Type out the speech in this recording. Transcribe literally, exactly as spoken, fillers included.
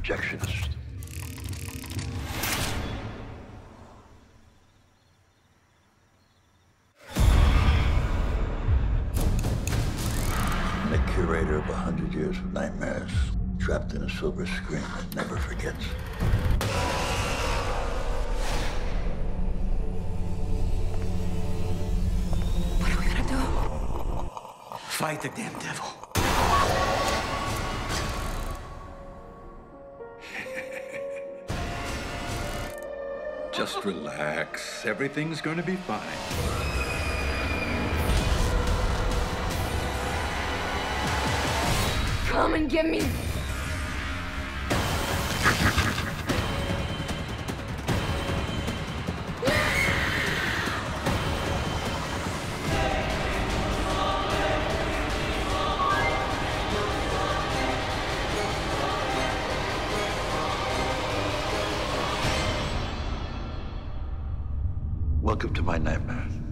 Projectionist. The curator of a hundred years of nightmares, trapped in a silver screen that never forgets. What are we gonna do? Fight the damn devil. Just relax. Everything's gonna be fine. Come and get me. Welcome to my nightmare.